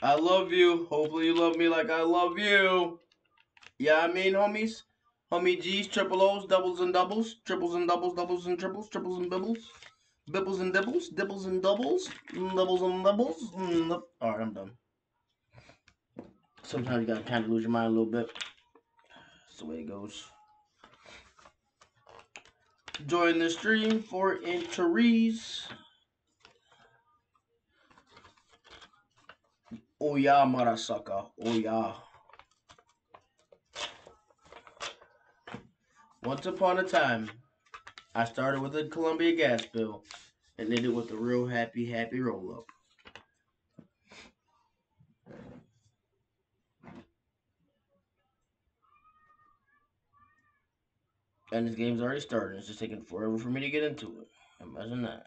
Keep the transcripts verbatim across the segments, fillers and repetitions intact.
I love you. Hopefully you love me like I love you. Yeah, I mean, homies. Homie G's, triple O's, doubles and doubles, triples and doubles, doubles and triples, triples and bibbles, bibbles and dibbles, dibbles and doubles, doubles and doubles. Mm, Alright, I'm done. Sometimes you gotta kind of lose your mind a little bit. That's the way it goes. Join the stream for entries. Oh yeah, Marasaka. Oh yeah. Once upon a time, I started with a Columbia gas bill and ended with a real happy, happy roll up. And this game's already started. It's just taking forever for me to get into it. Imagine that.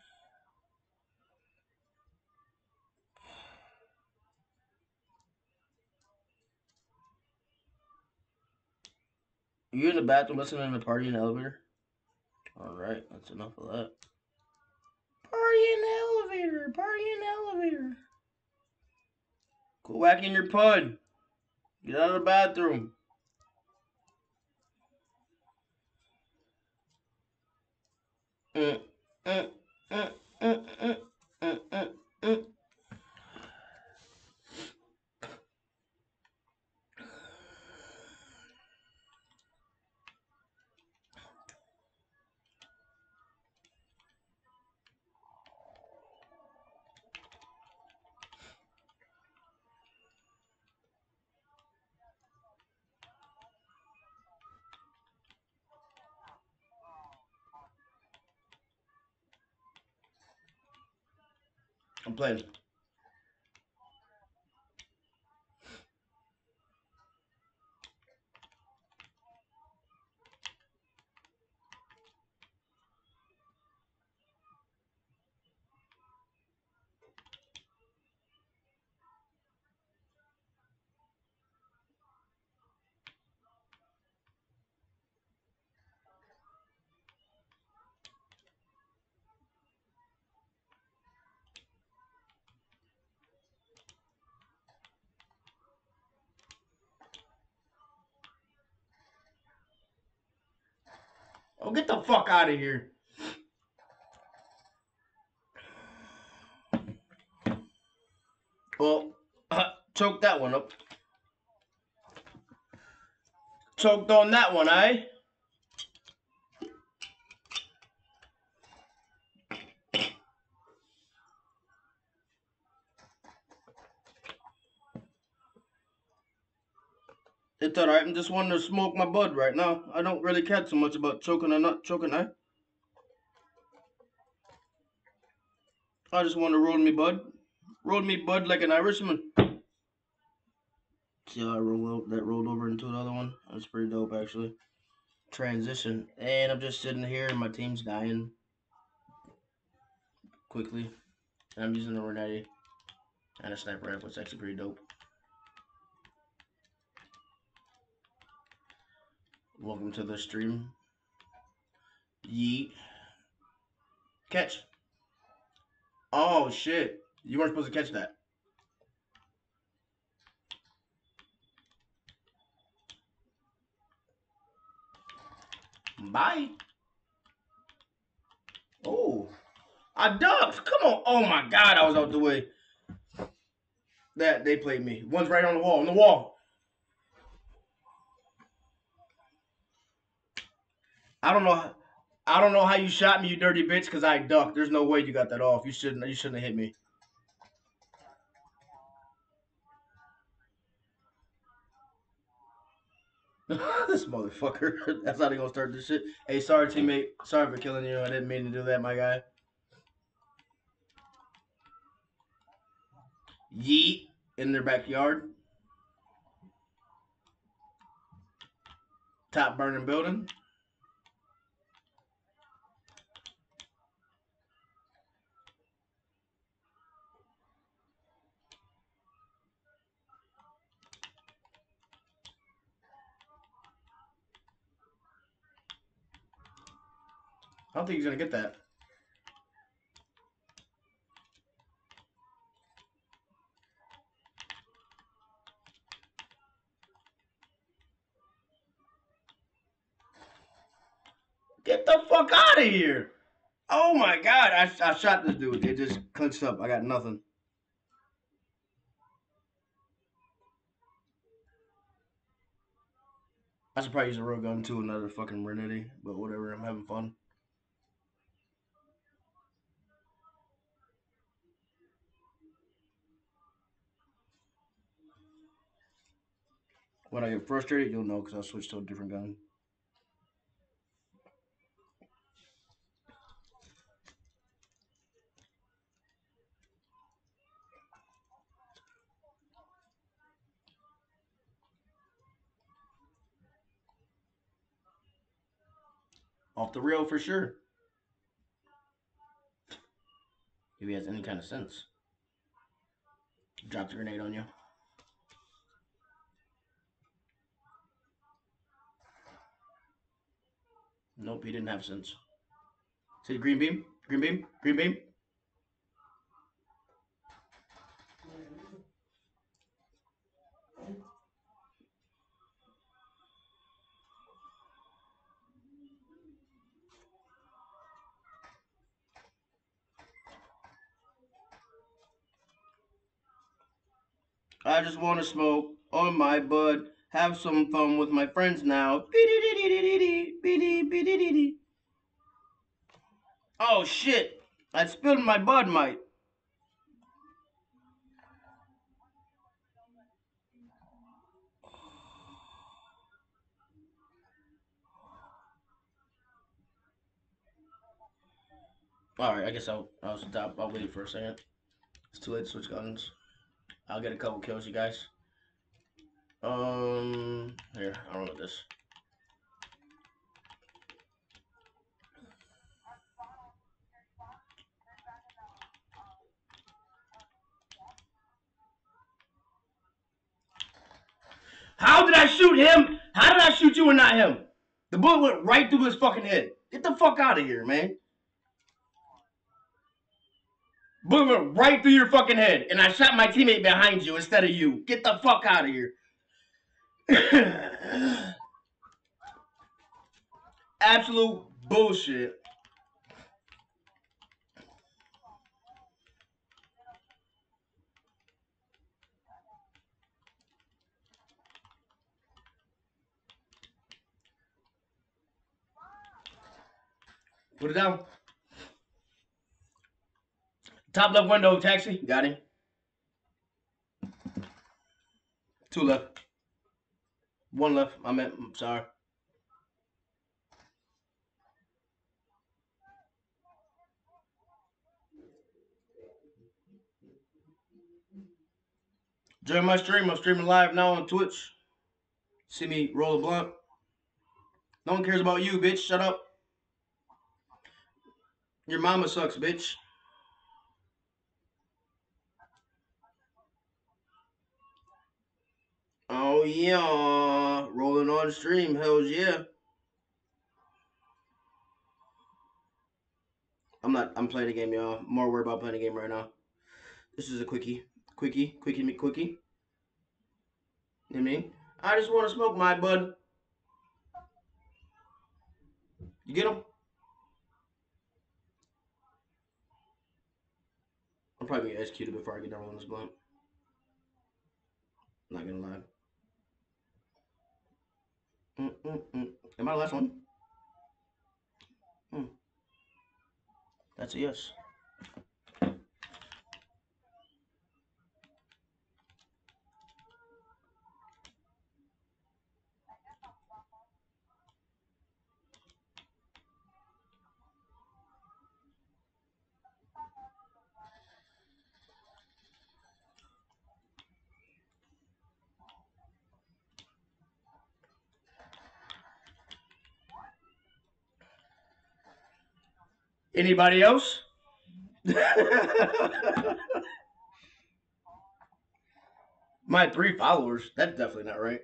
You in the bathroom listening to the party in the elevator? Alright, that's enough of that. Party in the elevator! Party in the elevator! Go back in your pud! Get out of the bathroom! Mm, mm, mm, mm, mm, mm, mm, mm. I'm playing. Oh, get the fuck out of here. Well, uh, choke that one up. Choked on that one, eh? It's alright. I'm just wanting to smoke my bud right now. I don't really care so much about choking or not choking, eh? I just want to roll me bud. Roll me bud like an Irishman. See how I roll out, that rolled over into the other one? That's pretty dope, actually. Transition. And I'm just sitting here and my team's dying quickly. And I'm using a Renetti and a sniper rifle. It's actually pretty dope. Welcome to the stream. Yeet. Catch. Oh, shit. You weren't supposed to catch that. Bye. Oh. I ducked. Come on. Oh, my God. I was out the way. That they played me. One's right on the wall. On the wall. I don't know. How, I don't know how you shot me, you dirty bitch, because I ducked. There's no way you got that off. You shouldn't. You shouldn't have hit me. This motherfucker. That's how they gonna start this shit. Hey, sorry, teammate. Sorry for killing you. I didn't mean to do that, my guy. Yeet in their backyard. Top burning building. I don't think he's gonna get that. of here. Oh my god, I, I shot this dude. It just clinched up. I got nothing. I should probably use a real gun too, another fucking Renity, but whatever, I'm having fun. When I get frustrated, you'll know because I'll switch to a different gun. Off the rail for sure. If he has any kind of sense. Dropped a grenade on you. Nope, he didn't have sense. See green beam? Green beam? Green beam? I just want to smoke on my bud. Have some fun with my friends now. Oh shit! I spilled my bud, mate. Alright, I guess I'll, I'll stop. I'll wait for a second. It's too late to switch guns. I'll get a couple kills, you guys. Um, here, I don't know this. How did I shoot him? How did I shoot you and not him? The bullet went right through his fucking head. Get the fuck out of here, man. Bullet went right through your fucking head, and I shot my teammate behind you instead of you. Get the fuck out of here. Absolute bullshit. Put it down. Top left window, taxi. Got him. Two left. One left. I meant, I'm sorry. Join my stream. I'm streaming live now on Twitch. See me roll a blunt. No one cares about you, bitch. Shut up. Your mama sucks, bitch. Oh, yeah. Rolling on stream. Hells yeah. I'm not, I'm playing a game, y'all. More worried about playing a game right now. This is a quickie. Quickie. Quickie me quickie. You know what I mean? I just want to smoke my bud. You get him? I'm probably gonna execute it before I get done rolling this blunt. Not gonna lie. Mm, mm, mm. Am I the last one? Mm. That's a yes. Anybody else? My three followers. That's definitely not right.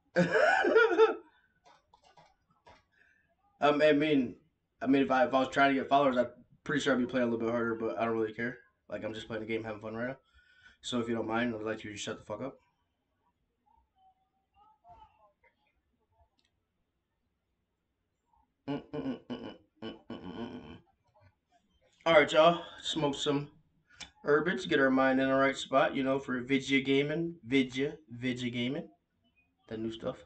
um, I mean, I mean, if I if I was trying to get followers, I'm pretty sure I'd be playing a little bit harder. But I don't really care. Like I'm just playing the game, having fun right now. So if you don't mind, I'd like you to shut the fuck up. Mm, mm, mm, mm, mm, mm, mm, mm. All right, y'all. Smoke some herbits, get our mind in the right spot, you know, for Vidya gaming. Vidya, Vidya gaming. That new stuff.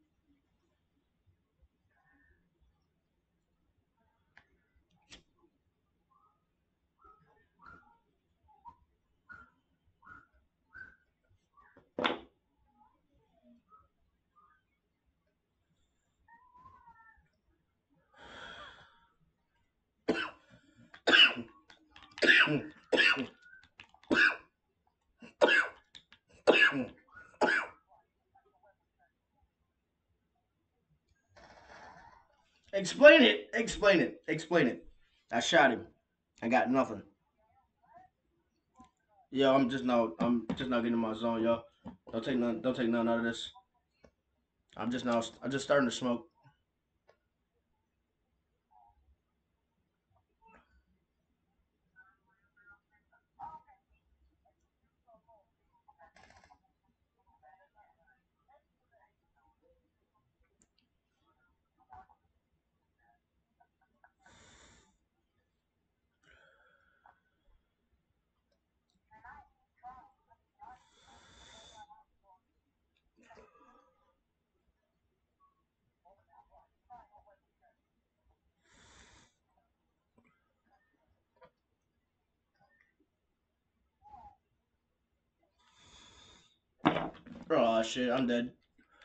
Explain it. Explain it. Explain it. I shot him. I got nothing. Yo, I'm just now. I'm just not getting in my zone, yo. Don't take none. Don't take none out of this. I'm just now. I'm just starting to smoke. Oh shit, I'm dead.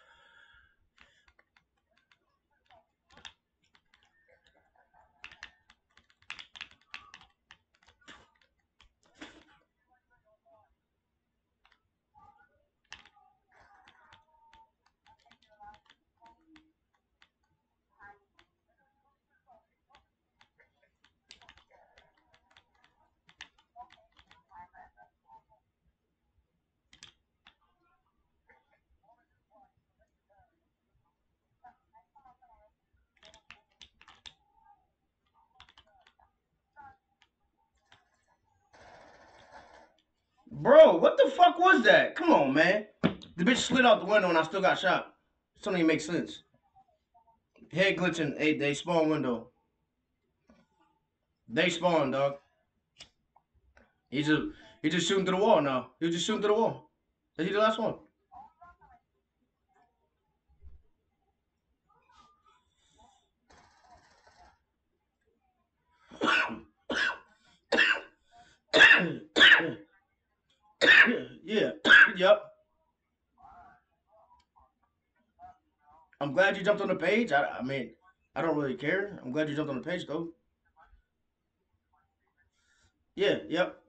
Bro, what the fuck was that? Come on, man. The bitch slid out the window and I still got shot. This don't even make sense. Head glitching. Hey, they spawn window. They spawn, dog. He just he just shooting through the wall now. He was just shooting through the wall. Is he the last one? Yeah. Yep. I'm glad you jumped on the page. I, I mean, I don't really care. I'm glad you jumped on the page though. Yeah. Yep.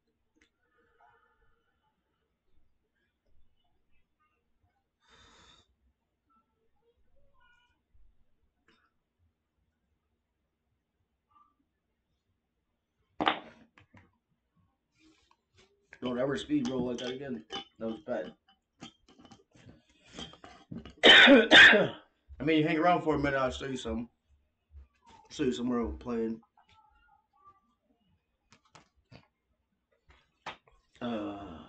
Don't ever speed roll like that again. That was bad. I mean, you hang around for a minute. I'll show you some. Show you somewhere I'm playing. Uh.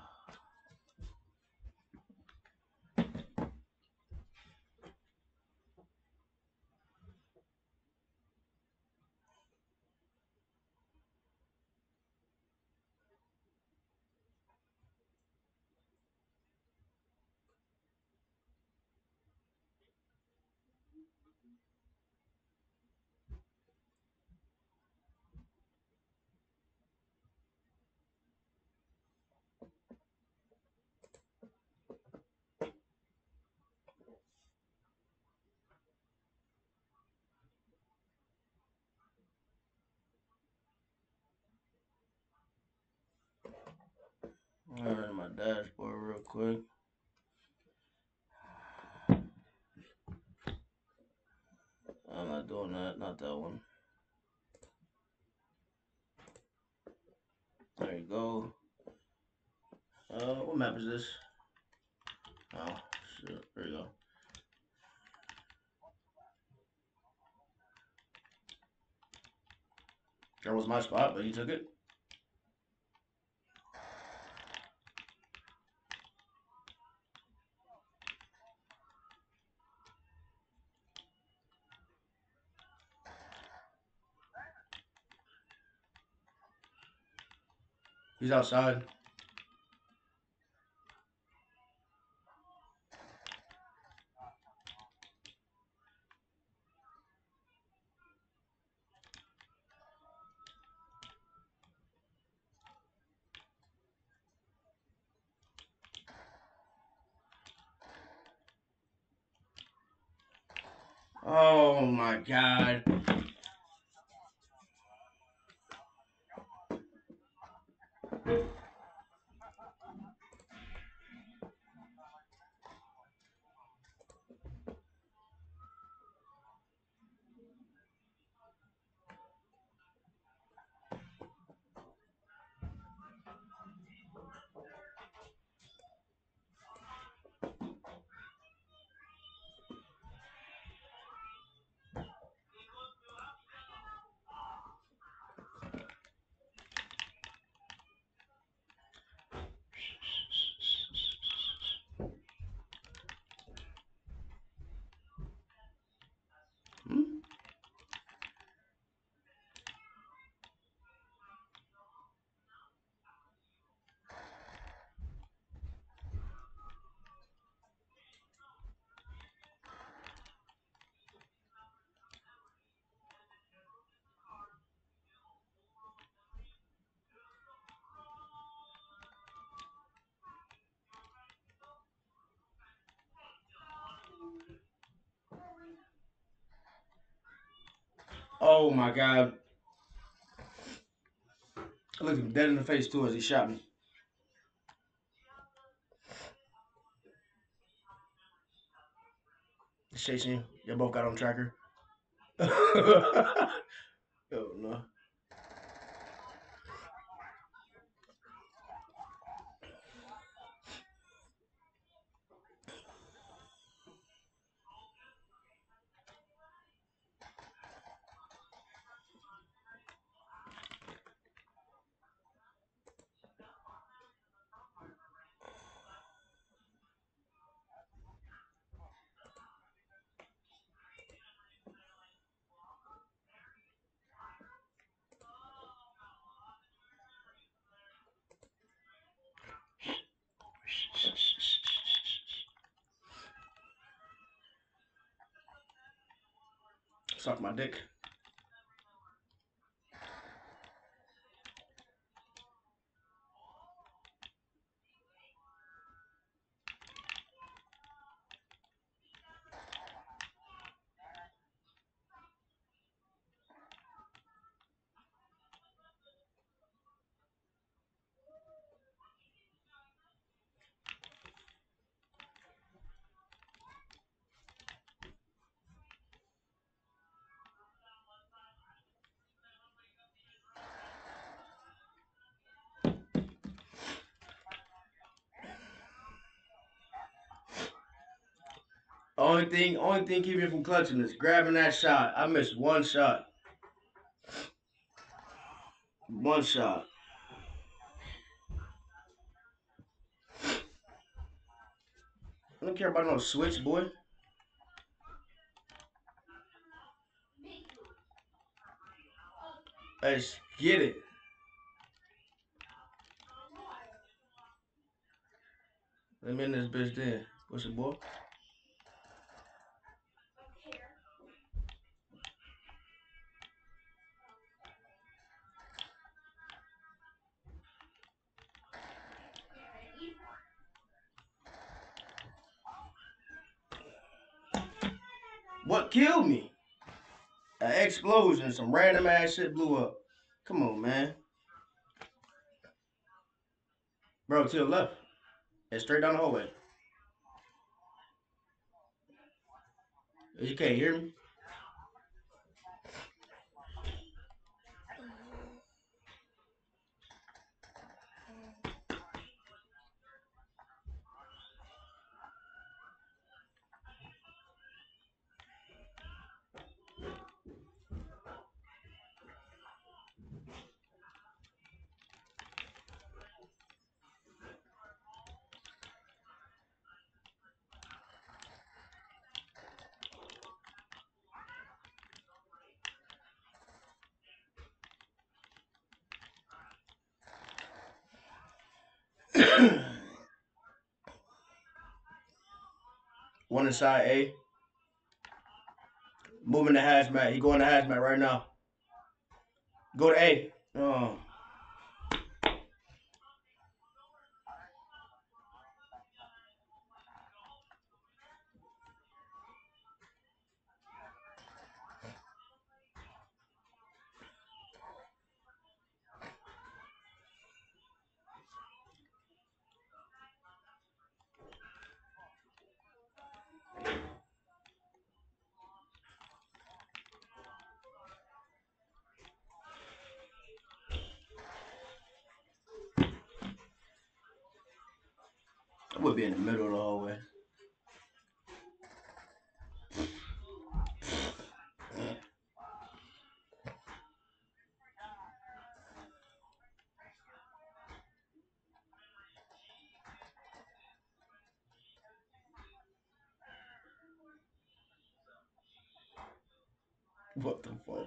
Alright, my dashboard real quick. I'm not doing that. Not that one. There you go. Uh, what map is this? Oh, shit. There you go. That was my spot, but he took it. He's outside. Oh my God. Hmm? Oh my God. I looked him dead in the face too as he shot me. He's chasing you. You both got on tracker. Oh no. Suck my dick. Only thing, only thing keeping me from clutching is grabbing that shot. I missed one shot. One shot. I don't care about no switch, boy. Let's get it. Let me in this bitch then. What's it, boy? What killed me? An explosion. Some random ass shit blew up. Come on, man. Bro, to the left. And straight down the hallway. You can't hear me? One inside A. Moving to hazmat. He going to hazmat right now. Go to A. Oh. I would be in the middle of the hallway. What the fuck?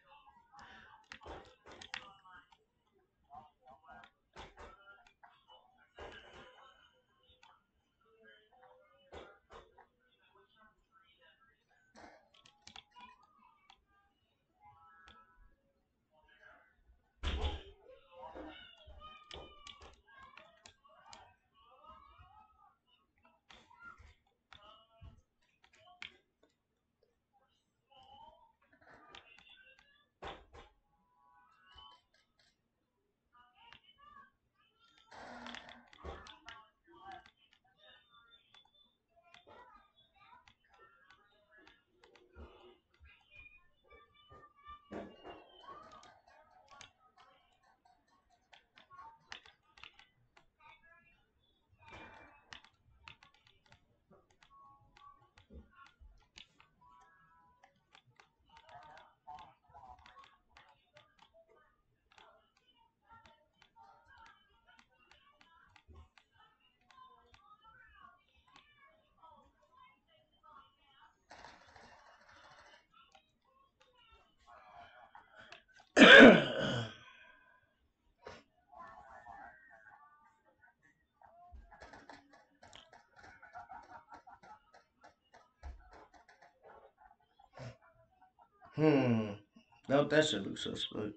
Hmm. No, that should look suspect.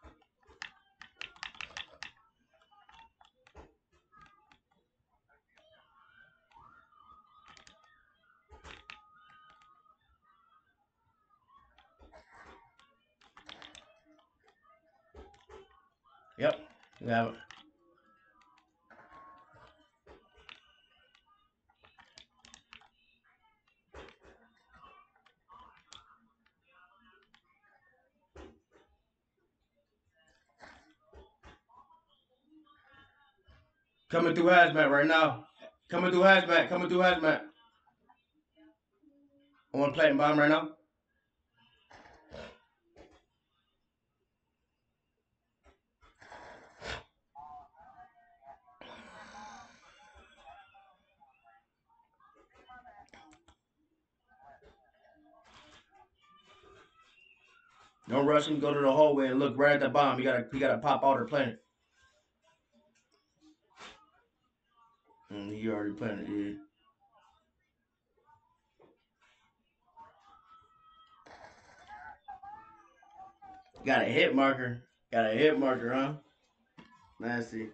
Yep. You have it. Coming through hazmat right now. Coming through hazmat. Coming through hazmat. I want to plant bomb right now. Don't rush him. Go to the hallway and look right at the bomb. You gotta, you gotta pop out or plant it. Mm, you already planted it. Yeah. Got a hit marker. Got a hit marker, huh? Nasty.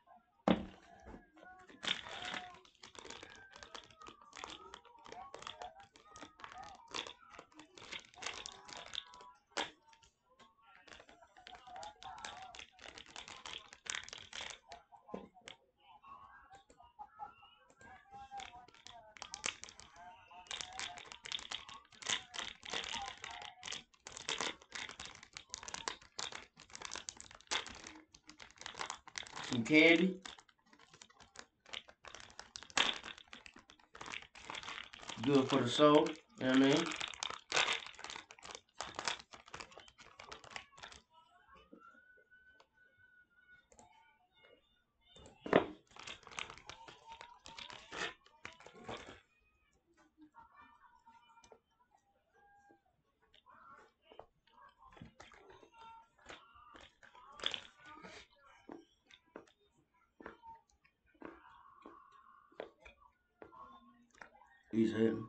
Some candy. Good for the soul. You know what I mean? He's hitting.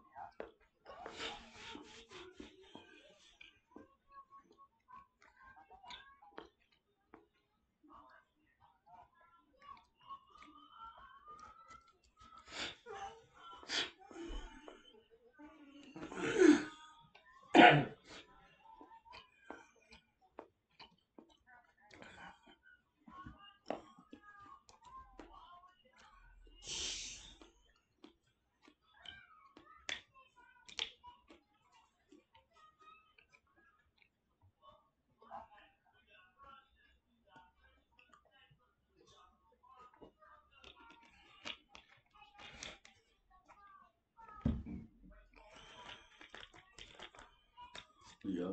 Yep.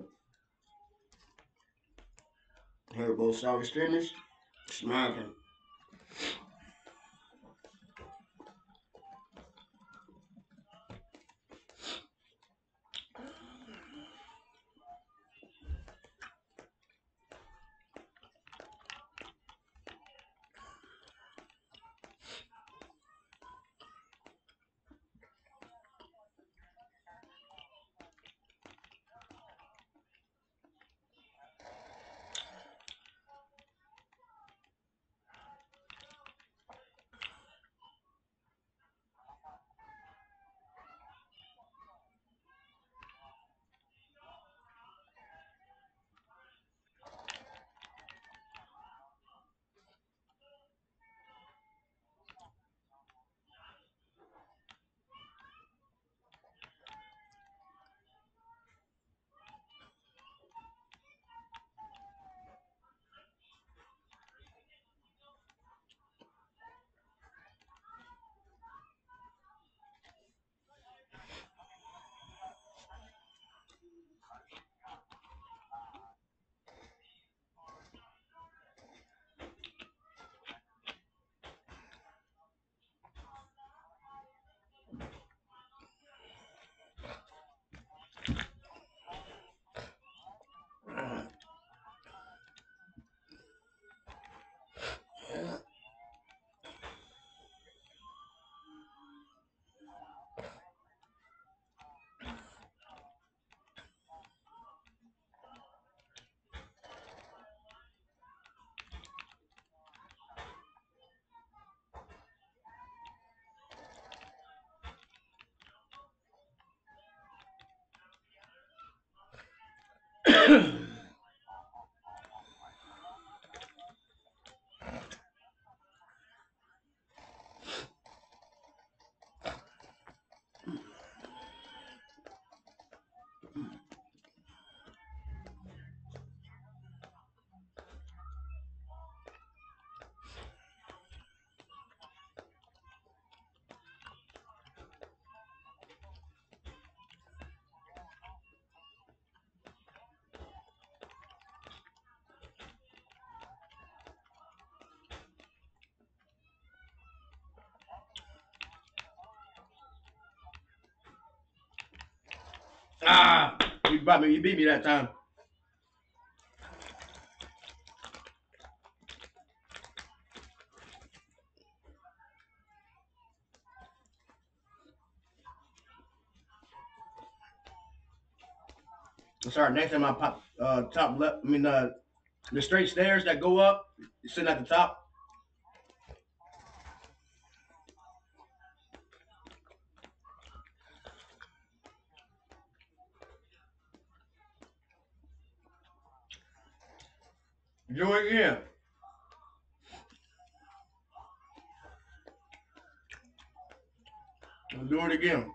Here both sour streamers smacking. Ah, you brought me. You beat me that time. Sorry, next time I pop uh, top left. I mean, uh, the straight stairs that go up, sitting at the top. Do it again. Do it again.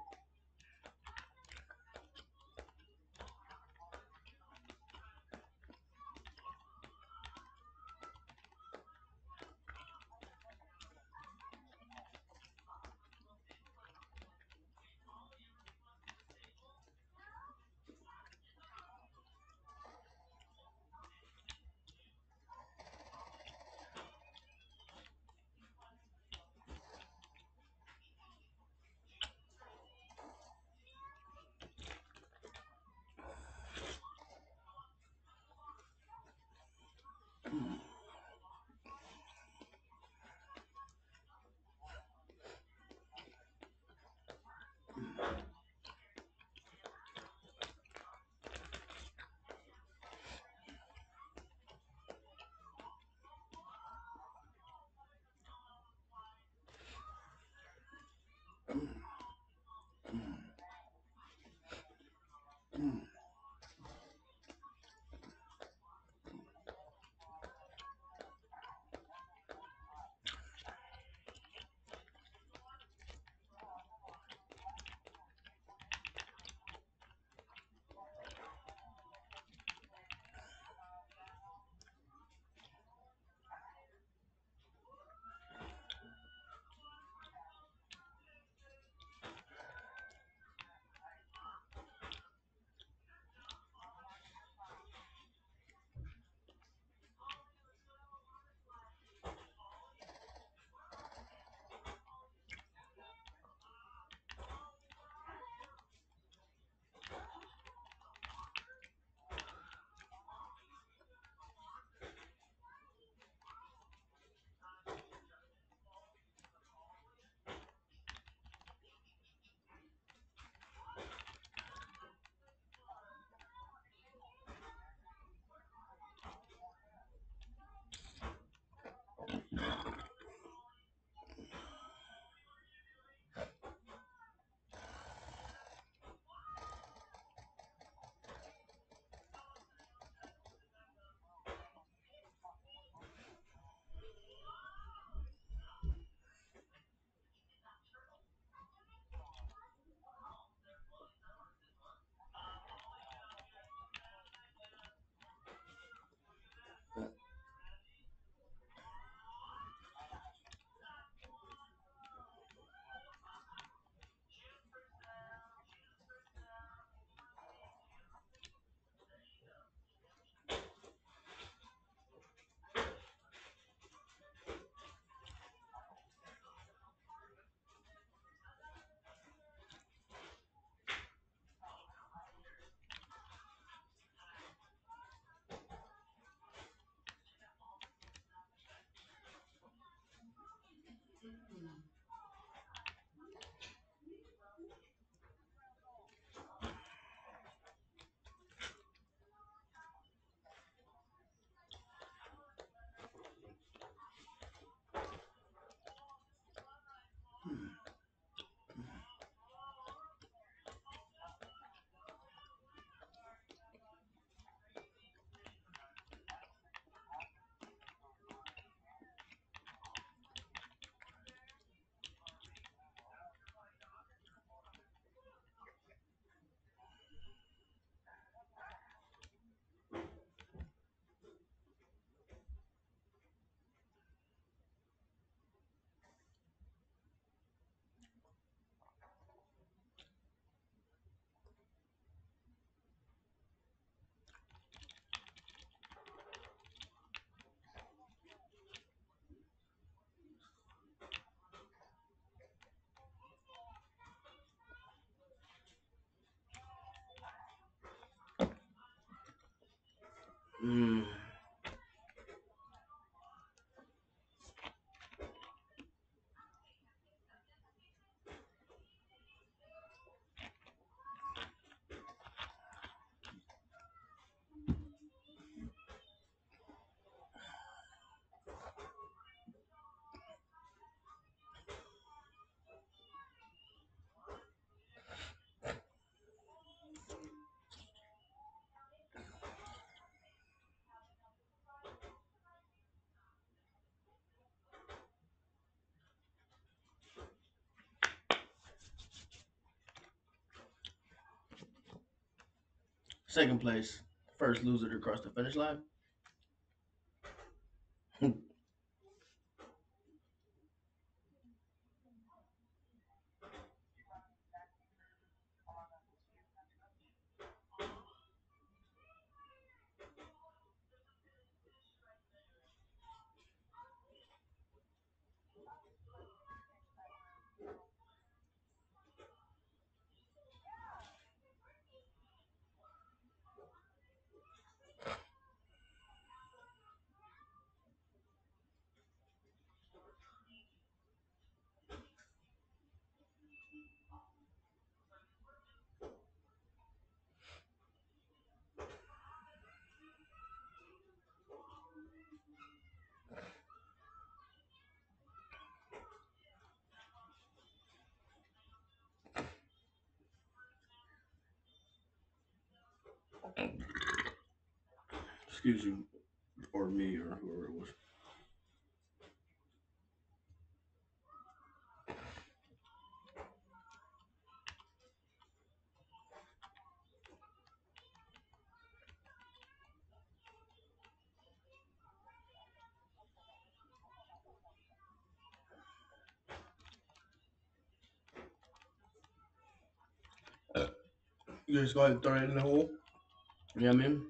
Mm. Second place, first loser to cross the finish line. Excuse you, or me, or whoever it was. You just go ahead and throw it in the hole. You know what I mean?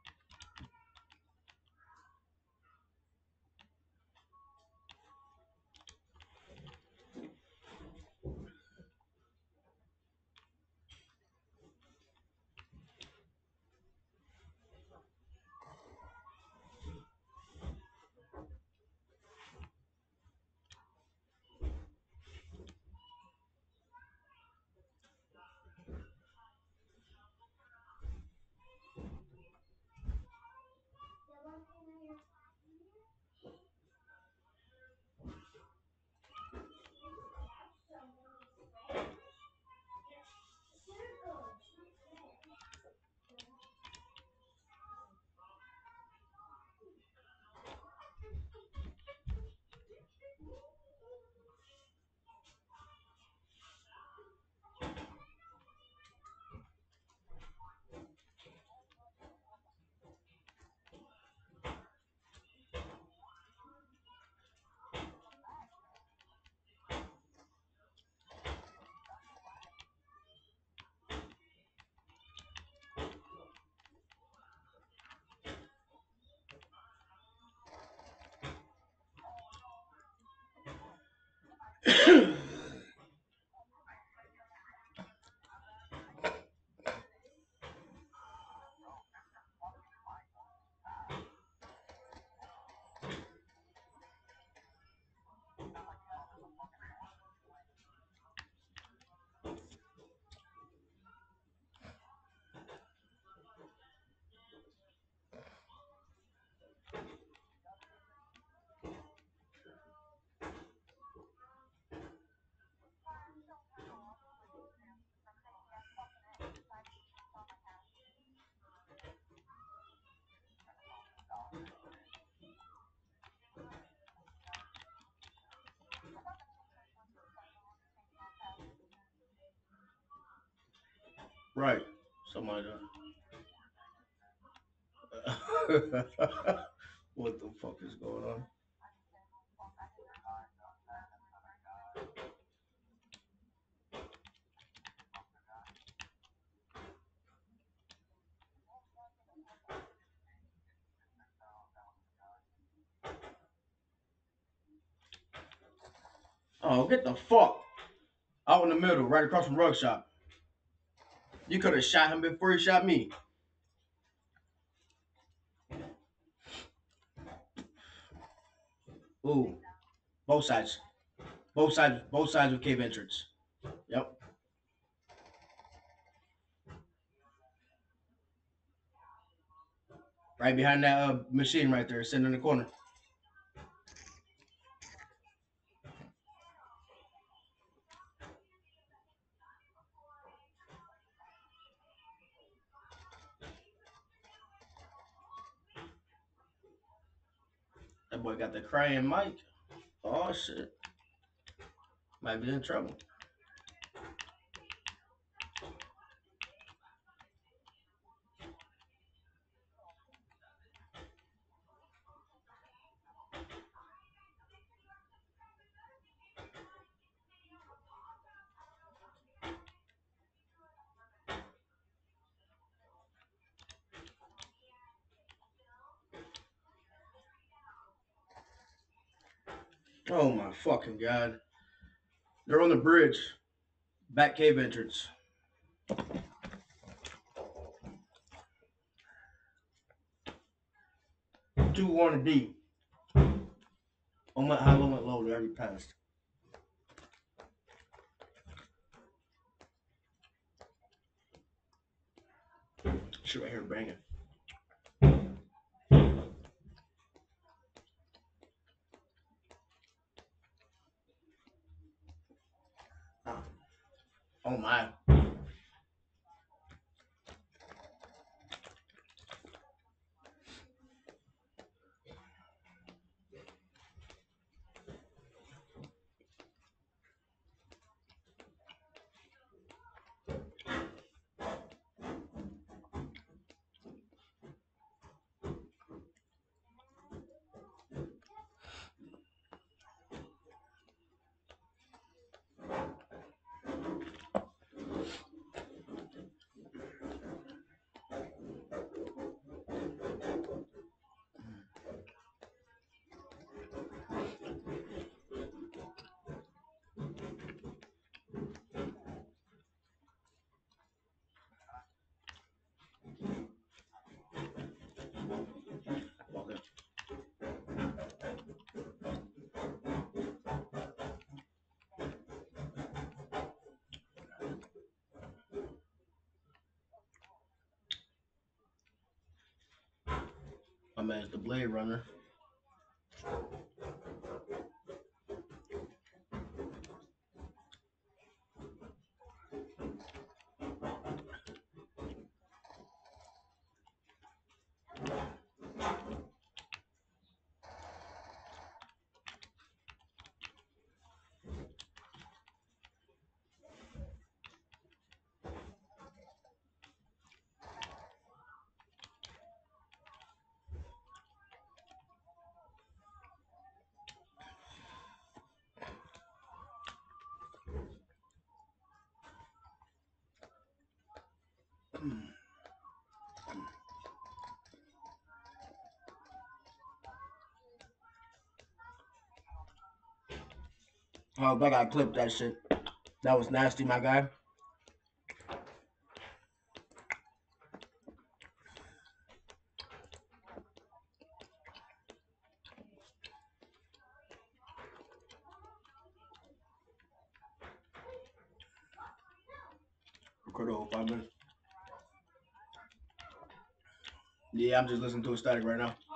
Right. Something like that. What the fuck is going on? Oh, get the fuck out in the middle, right across from Rug Shop. You could have shot him before he shot me. Ooh, both sides. Both sides. Both sides of cave entrance. Yep. Right behind that uh, machine right there, sitting in the corner. That boy got the crying mic. Oh shit. Might be in trouble. Oh my fucking god. They're on the bridge. Back cave entrance. Two one D. On my high, went low. They already passed. Shit right here banging. Oh, oh my. Okay. My man's the Blade Runner. Oh, that guy clipped that shit. That was nasty, my guy. Record the whole five minutes. Yeah, I'm just listening to a static right now.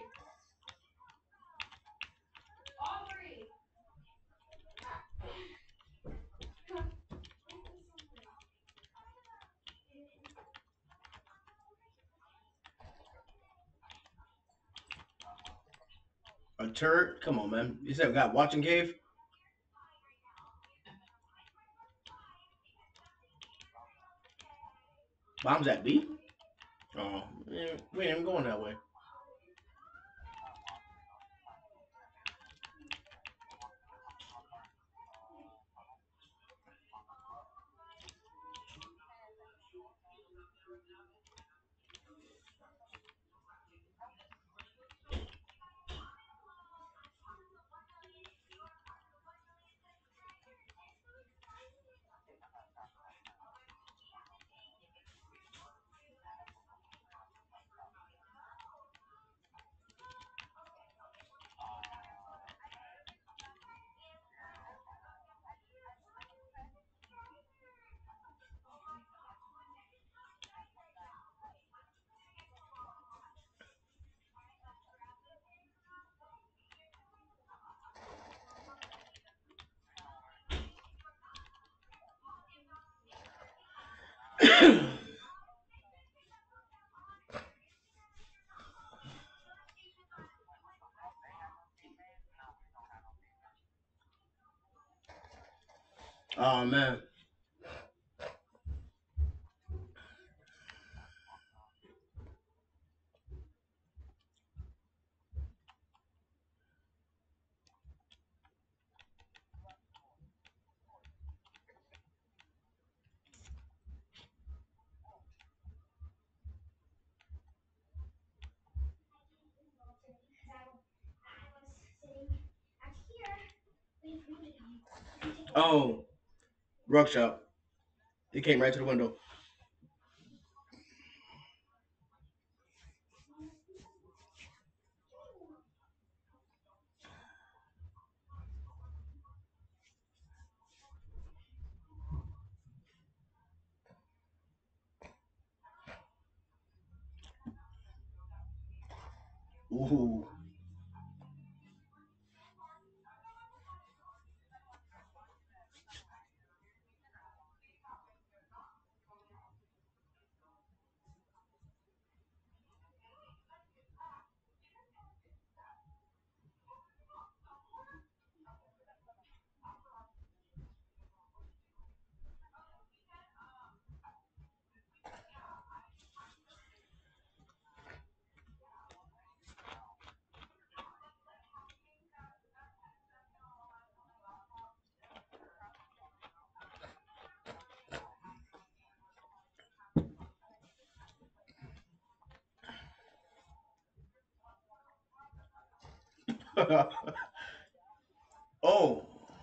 A turret? Come on, man. You said we got watching cave? Bombs at B? Oh, yeah, we ain't even going that way. Oh man. Oh, rug shop. He came right to the window. Ooh. Oh.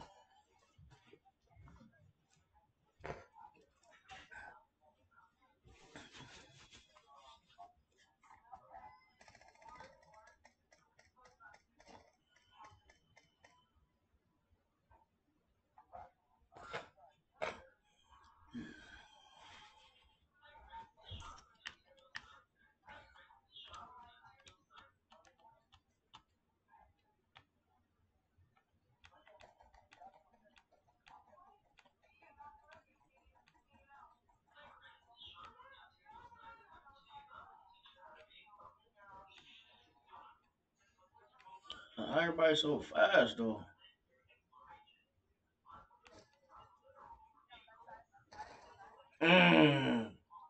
Everybody's so fast though. Mm.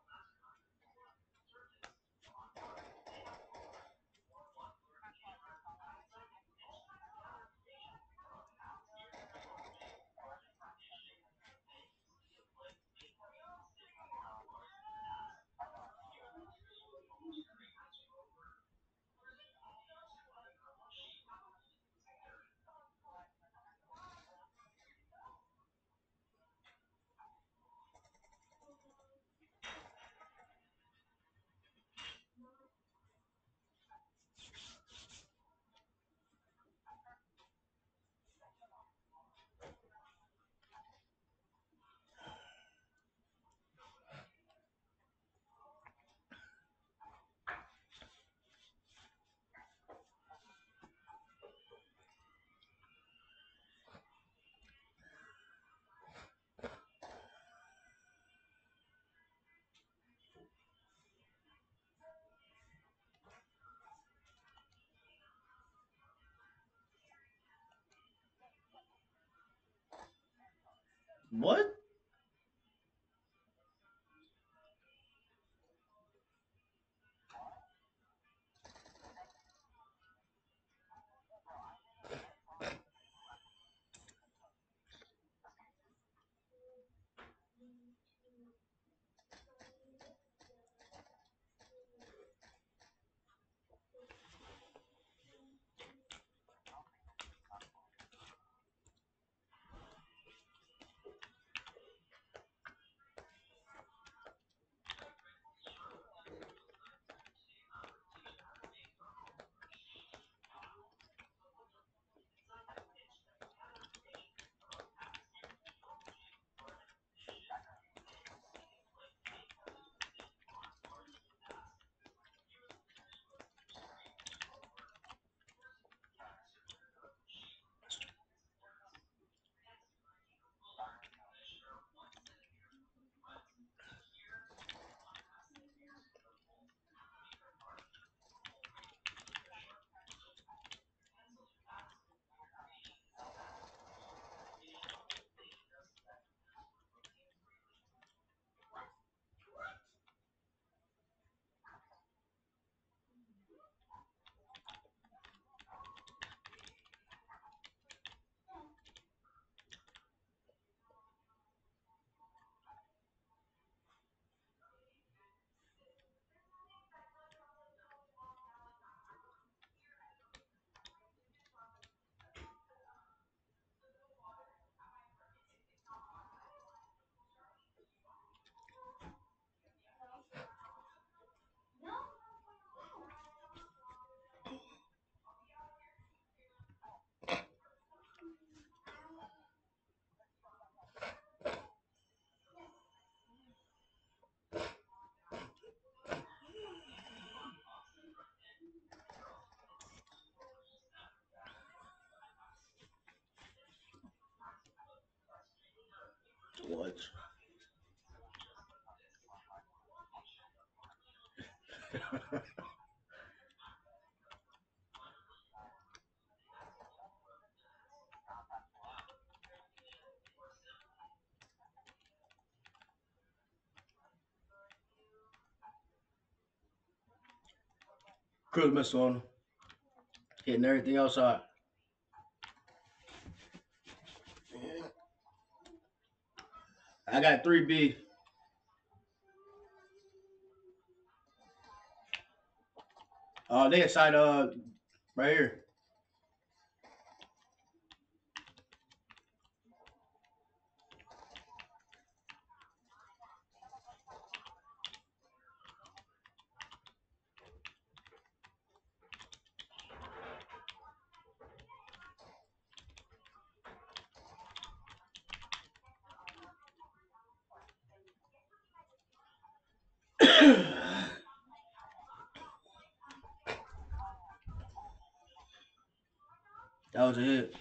What? What? Christmas on hitting everything outside. I got three B. Uh, they inside uh right here. That was a hit.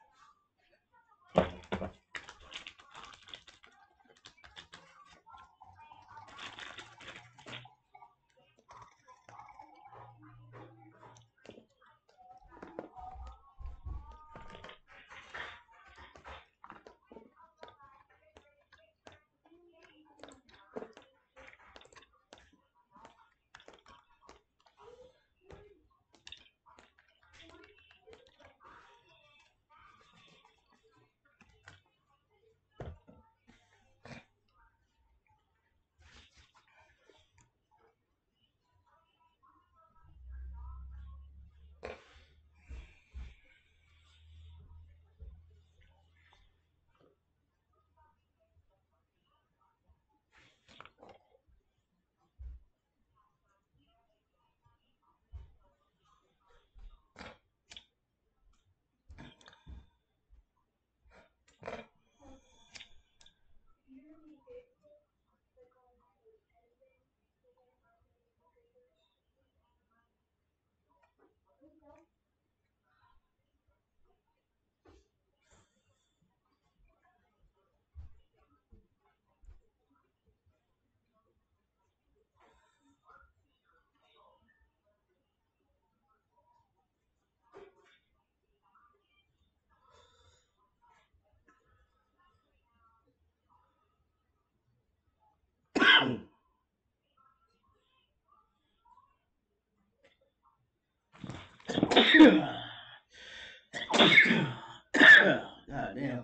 God damn.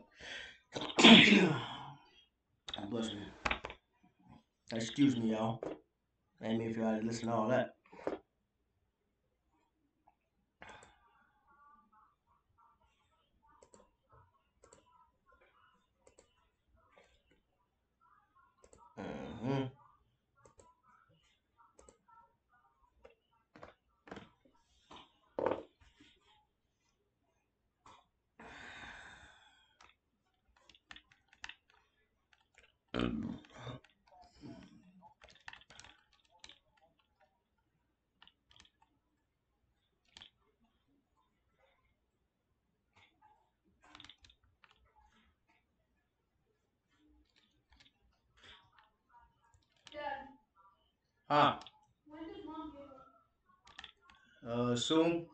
Bless me. Excuse me, y'all. I didn't mean if y'all had to listen to all that. Mm-hmm. Huh? Uh, soon.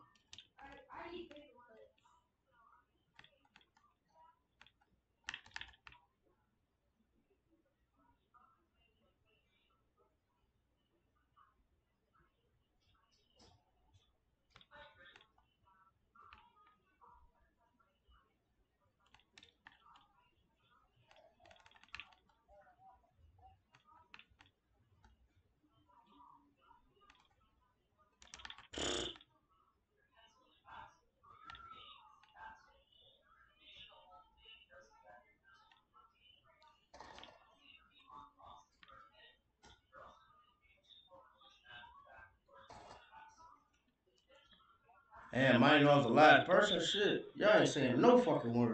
Damn, mine was the last person. Shit, y'all ain't saying no fucking words.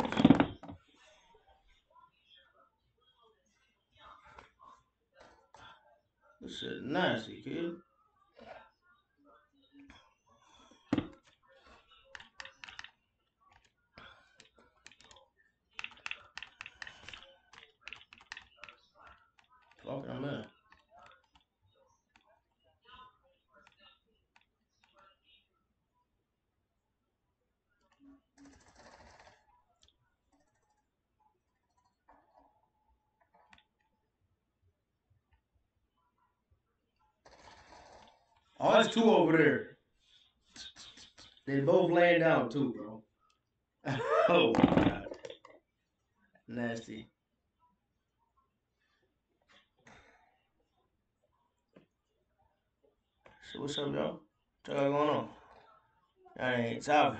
This shit nasty, kid. Oh, that's two over there. They both laying down too, bro. Oh my god. Nasty. So what's up, y'all? What's going on? That ain't talking.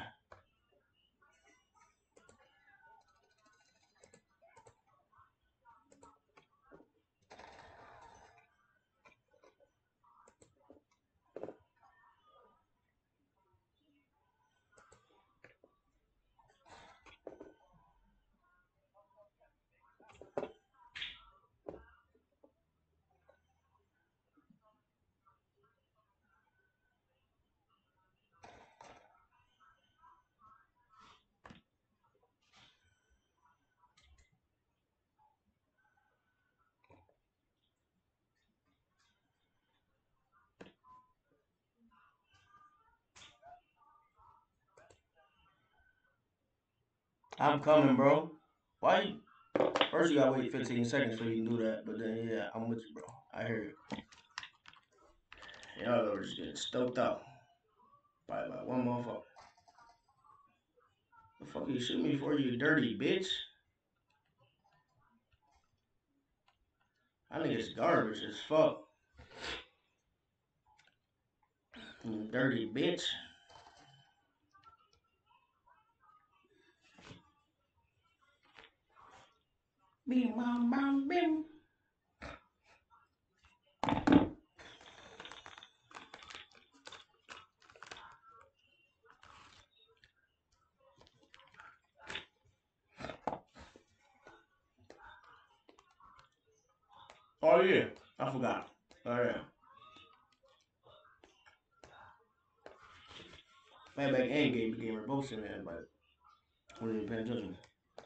I'm coming, bro. Why you? First, you gotta wait fifteen seconds so you can do that. But then, yeah, I'm with you, bro. I hear you. Y'all are just getting stoked out. By like one motherfucker. The fuck you shoot me for, you dirty bitch? I think it's garbage as fuck. You dirty bitch. Bim bam bam bim. Oh yeah, I forgot. Oh yeah. Mayback and Gabe became both in there, but we didn't pay attention.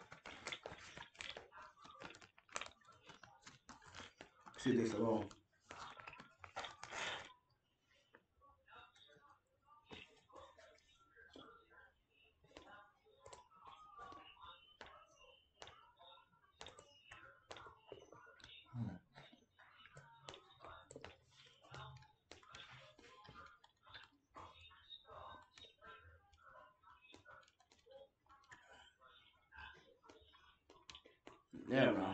See this alone. Yeah, bro.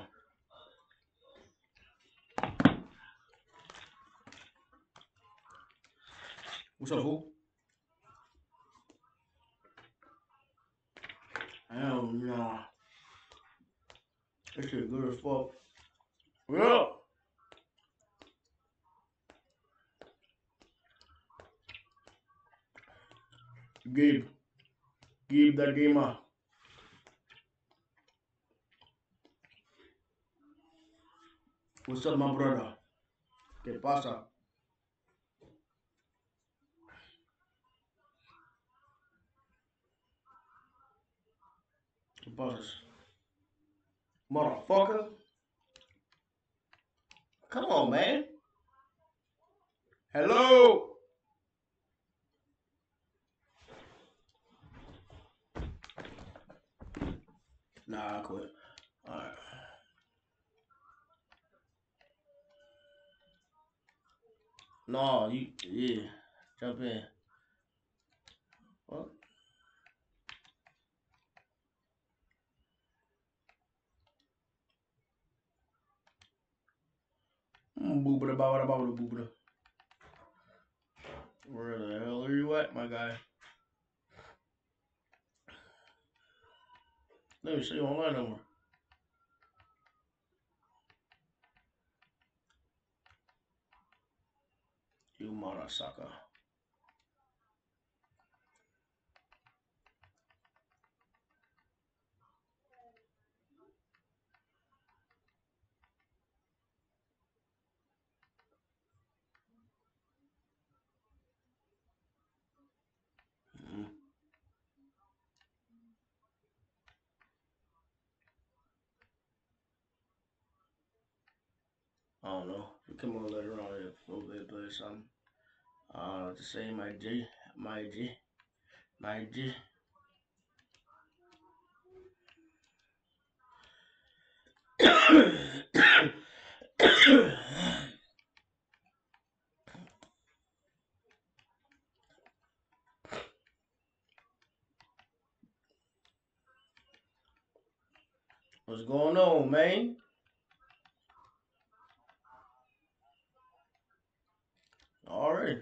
What's up, fool? Hell no. This shit good as fuck. Yeah. Gabe. Gabe that gamer. What's up, my brother? ¿Qué pasa? ¿Qué pasa? Motherfucker. Come on, man. Hello. Nah, I quit. Alright. No, you, yeah. Jump in. What? Boobada babada babada boobada. Where the hell are you at, my guy? Let me see you online number. You Marasaka. Mm-hmm. I don't know. You come on later on if we'll be play something. Uh, to say my G, my G, my G. What's going on, man? Already.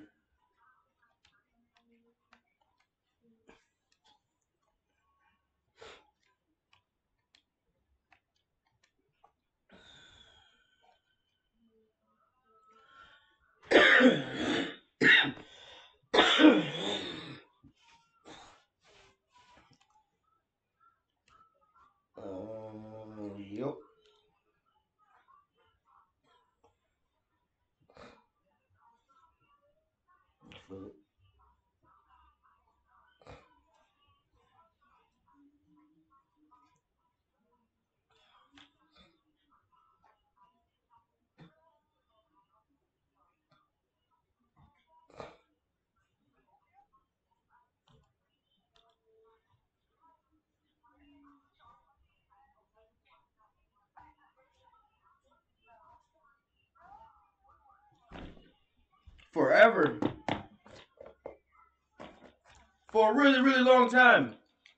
um, yep. Forever. For a really, really long time.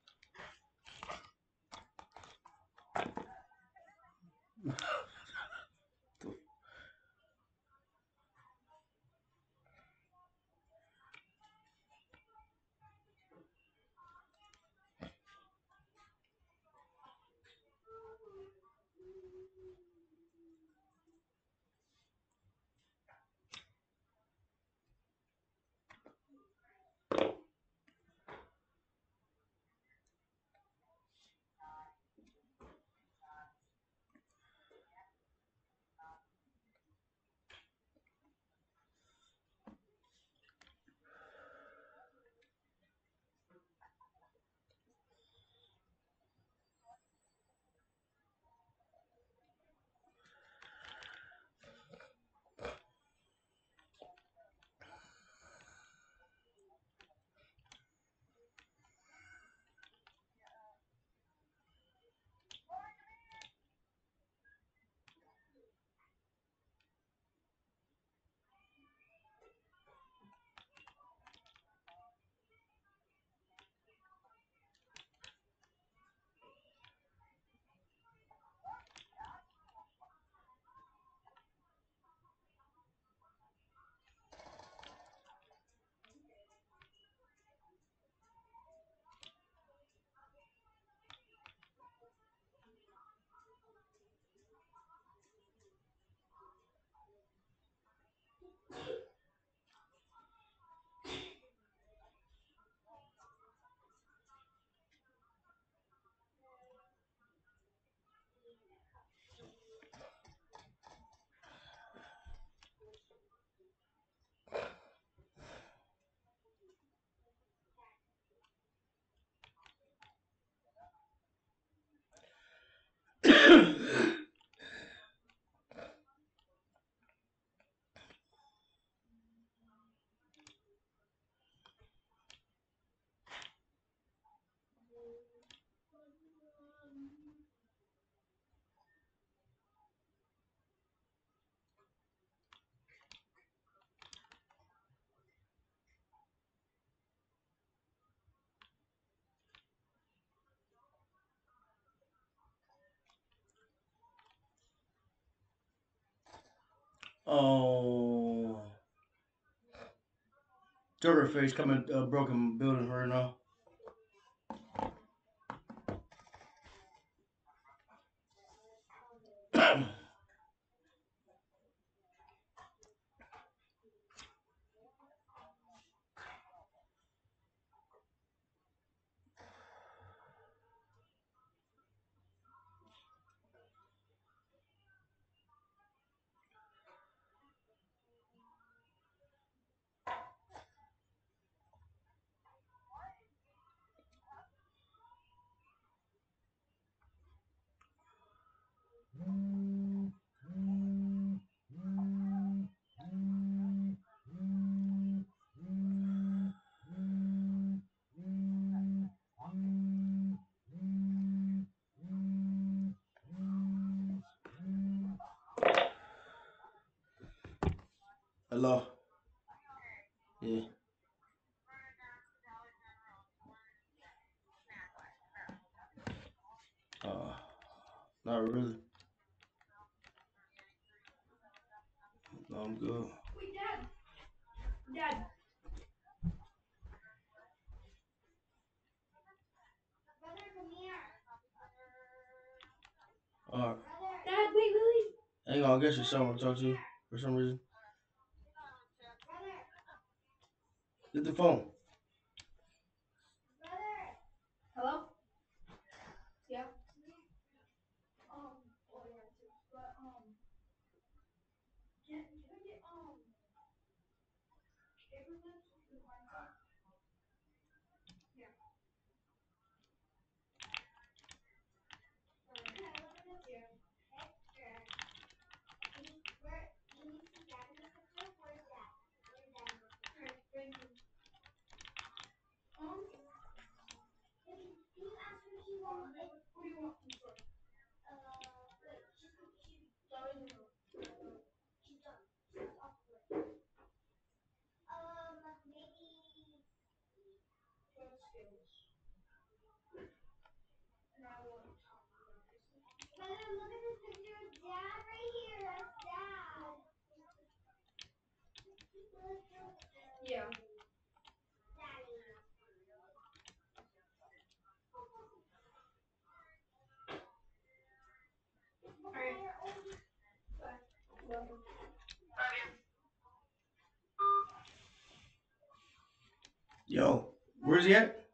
Oh, Joker face coming, uh, broken building right now. Hello. Yeah. Uh, Not really. No, I'm good. Wait, Dad. Dad. Brother, come here. Alright. Dad, wait, wait, wait. Hang on, I guess your son want to talk to you for some reason. Brother. Get the phone. Brother. Hello? Yeah. Um, well, yeah, too. But, um, can, can I get, um, paper clips with my phone? Yeah. Alright. Yeah. Alright, thank you. Um, um, what, what do you want from the store? Sorry, no. Twelve scales. And I want top. Mother, look at this picture of Dad right here. That's Dad. Yeah. Alright. Bye. Welcome. Yo, where's he at?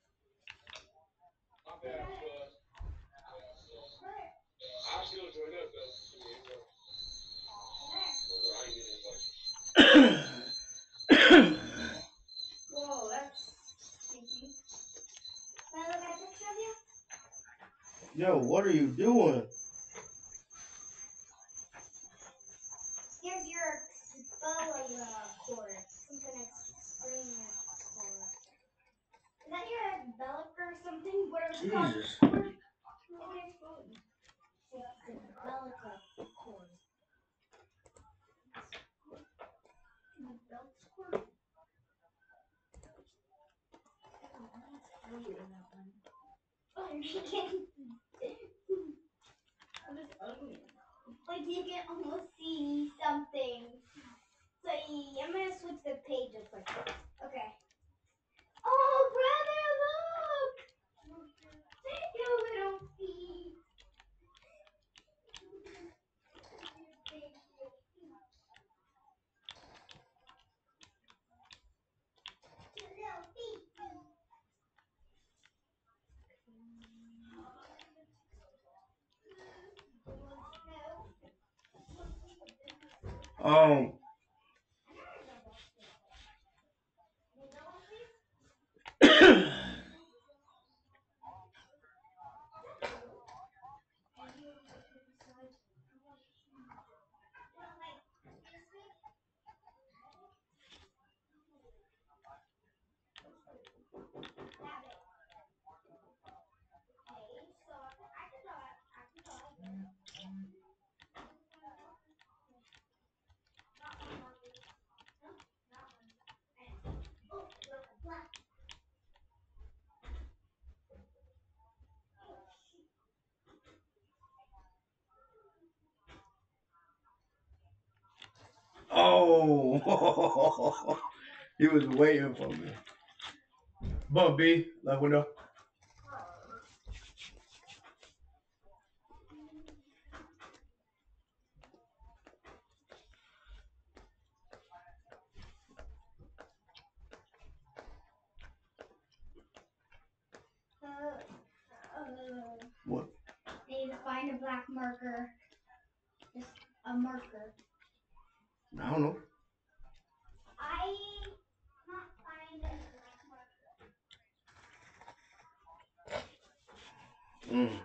Whoa, that's stinky. Can I look at a picture of you? Yo, what are you doing? Here's your Xbola cord. Something extreme cord. Is that your Bellic or something? What is it called? Jesus. What is it called? Bellica cord. Belt cord? Oh, that's weird, that one. Oh, you can. What is ugly? Like you can almost see something. So I'm gonna switch the pages like this. Okay. Oh, brother, look! Your little feet. Little feet. Um. Oh, he was waiting for me. Bump B, left window. Uh, uh, What? I need to find a black marker. Just a marker. I don't know. I can't find a black marker. Mm.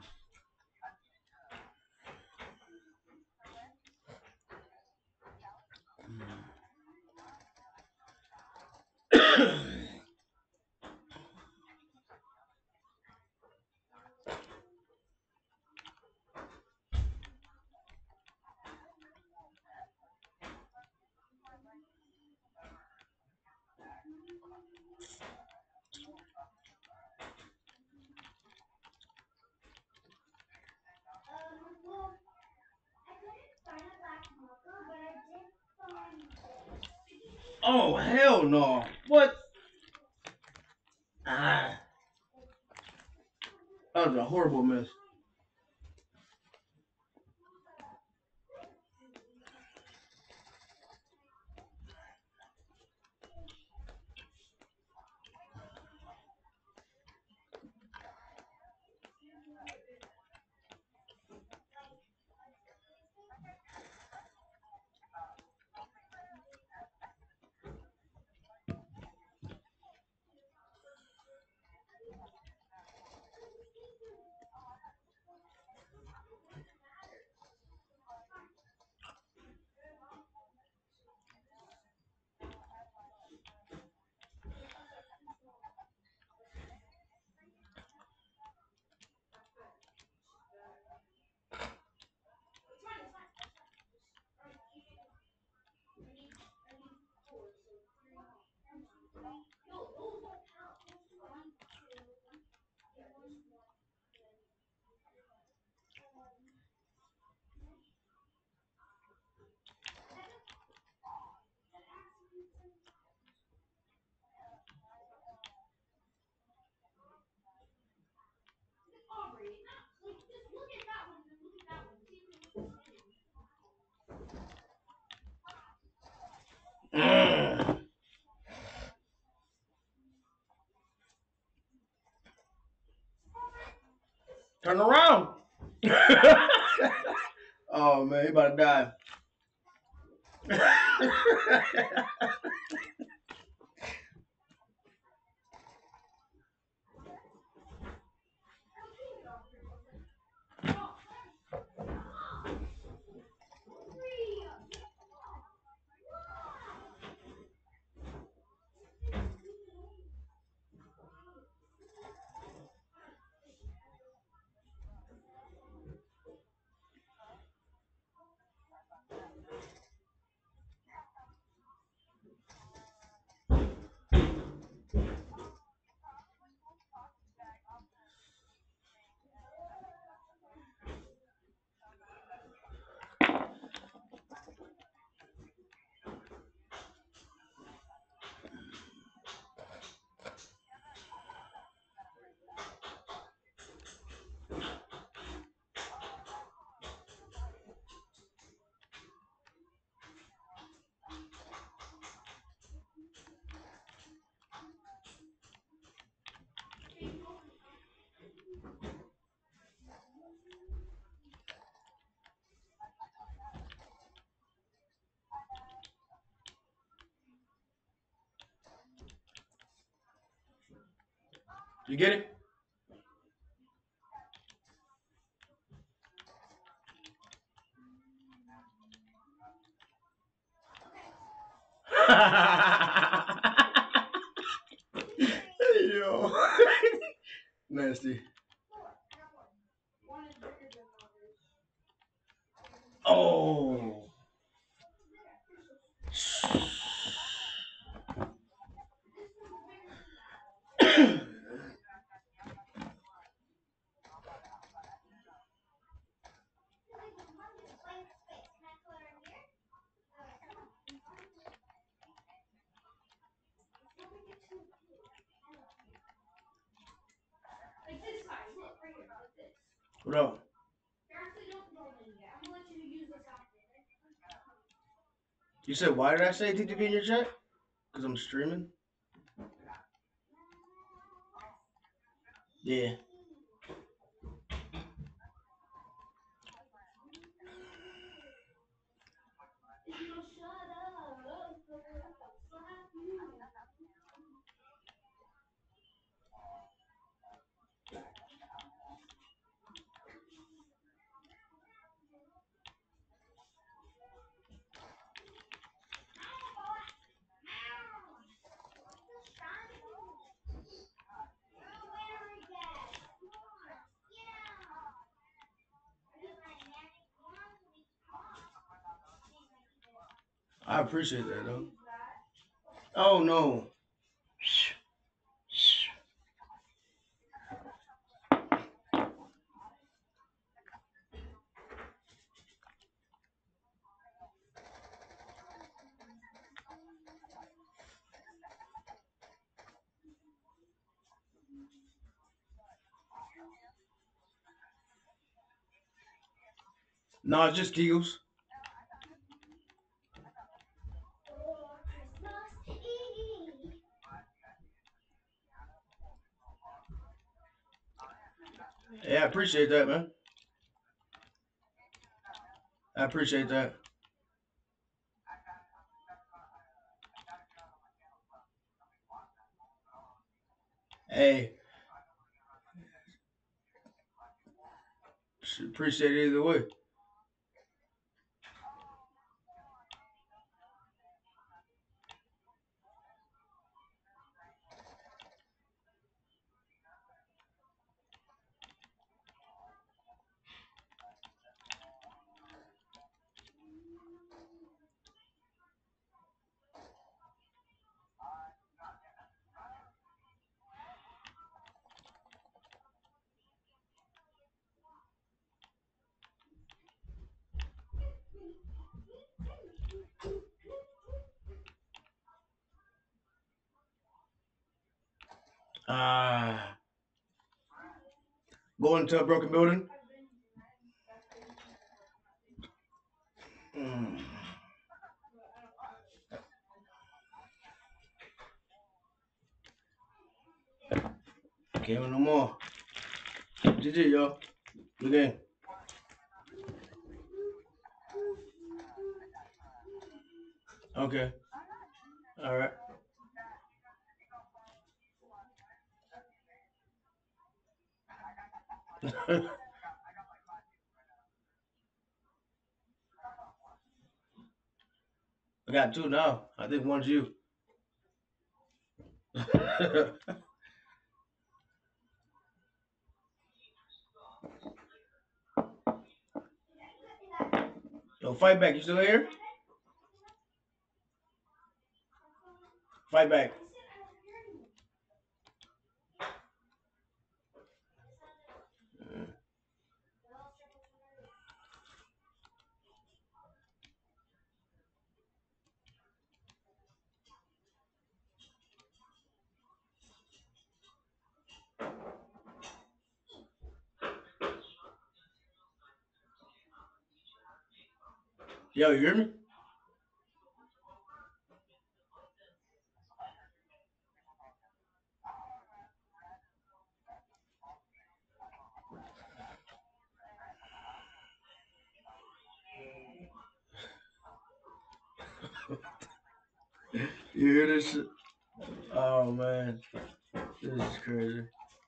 Oh, hell no. What? Ah. That was a horrible miss. Mm. Turn around. Oh, man, he about to die. You get it? Yo. Nasty. Oh. What up? You said, why did I say T T P in your chat? Because I'm streaming? Yeah. I appreciate that, though. Oh, no. No, it's just Kegels. Yeah, I appreciate that, man. I appreciate that. Hey, appreciate it either way. Ah, uh, going to a broken building. Mm. Can't no more. G G, yo. Good game. Okay. All right. I got two now. I think one's you. Yo, fight back. You still here? Fight back. Yo, you hear me? You hear this shit? Oh man, this is crazy.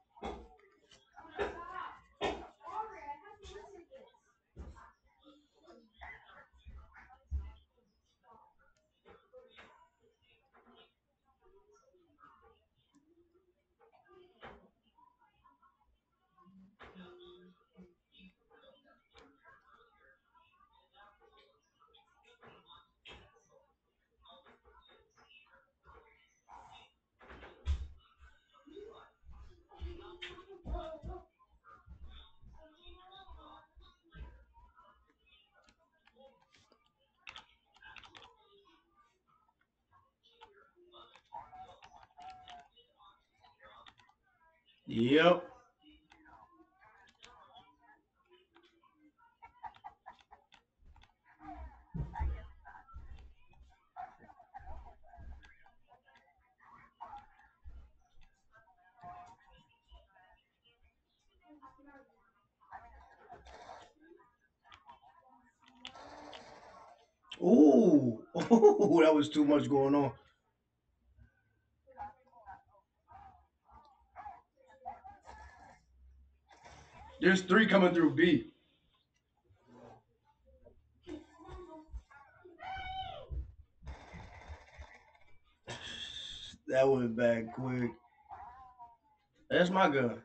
Yep. Ooh, ooh, that was too much going on. There's three coming through B. That went back quick. That's my gun.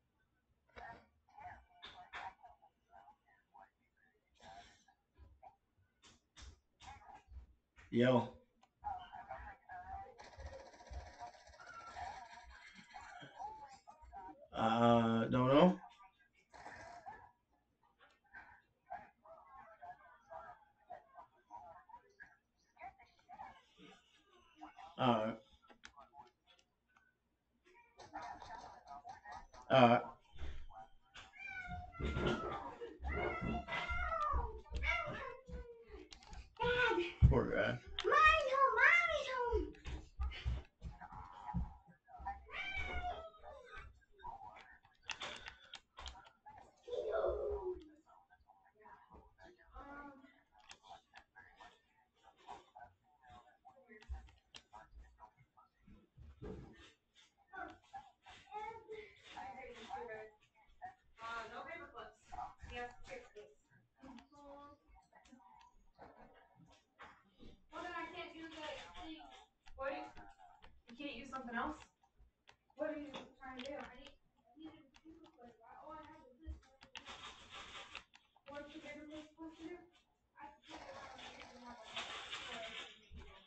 Yo. Uh, don't know. Uh, uh,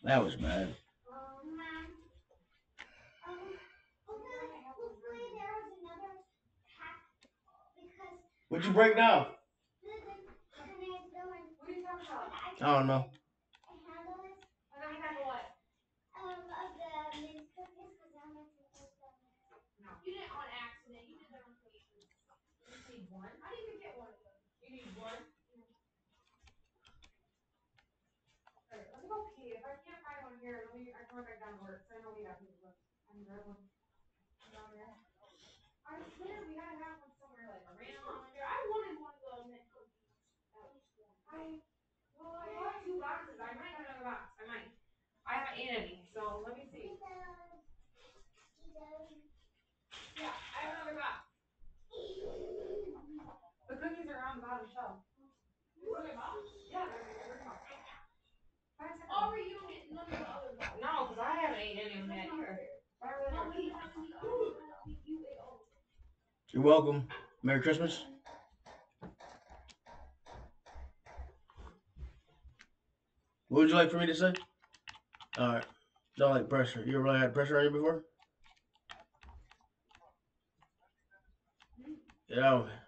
That was bad. Um, um, hopefully, hopefully there was another pack because. What'd you break down? What are you talking about? I don't know. I handle it. Another pack of what? Um, of the mint cookies because I want to take them. No. You did it on accident. You did that on purpose. You just need one? How do you even get one of those? You need one? Yeah. Alright, let me go pee. If I can't find one here, let me, I come back down to work. So I know we got these ones. I can grab one. Down there. I swear we gotta have one somewhere like around there. I wanted one of those mint cookies. At least one. I, well, I bought two boxes. I might have another box. I might. I haven't eaten any, so let me see. Yeah, I have another box. The cookies are on the bottom shelf. Another box? Yeah, there's another box. Oh, were you getting none of the other box? No, because I haven't eaten any of them yet either. Why would I eat? You're welcome. Merry Christmas. What would you like for me to say? Alright. Don't like pressure. You ever really had pressure on you before? Get out of it.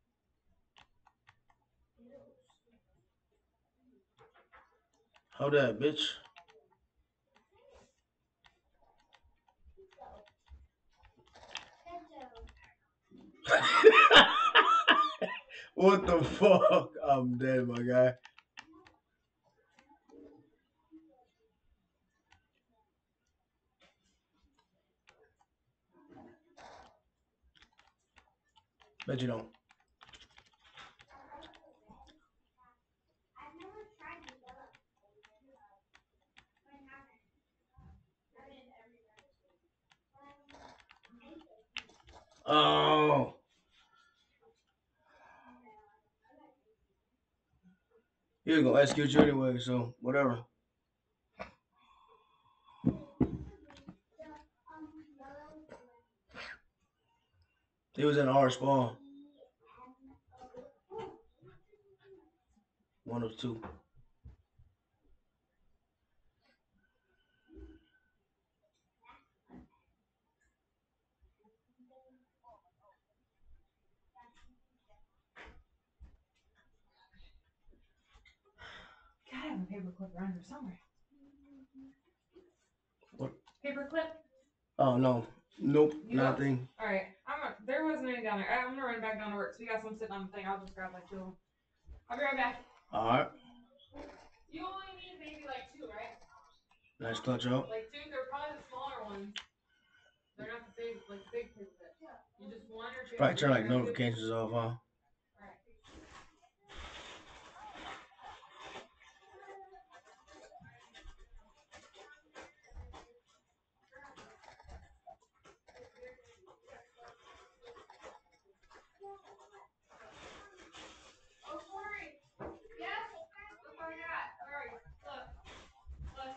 Hold that, bitch. What the fuck? I'm dead, my guy. Bet you don't. Oh. He was gonna execute you anyway, so whatever. He was in our spawn. One of two. Gotta have a paperclip around here somewhere. What? Paperclip? Oh no. Nope. You Nothing. Alright. I'm a, there wasn't any down there. I'm gonna run back down to work. So we got some sitting on the thing. I'll just grab like two of them. I'll be right back. Alright. You only need maybe like two, right? Nice clutch out. Like two, they're probably the smaller ones. They're not the big, like big paperclips. You just one or two. Probably turn like notifications off, huh? Alright. Oh, sorry. Yes. Look what I got. Where are you? Look. Look.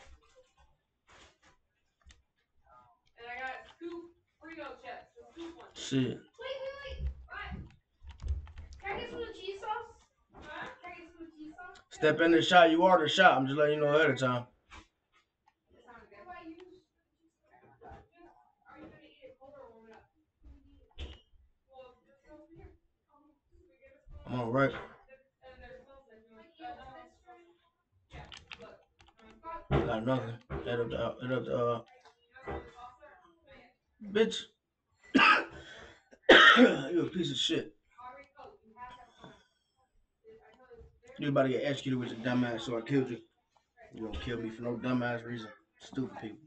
And I got scoop Frito chips. The scoop one. Shit. Wait, wait, wait. What? Can I get some of the cheese sauce? Huh? Can I get some of the cheese sauce? Step in the shot. You are the shot. I'm just letting you know ahead of time. Are you gonna eat it cold or warm it up? Well, just go here. I'm all right. And there's something. Yeah, look. Got nothing. Head up the, head up the, uh, bitch. You a piece of shit. You about to get executed with your dumb ass, so I killed you. You gonna kill me for no dumb ass reason. Stupid people.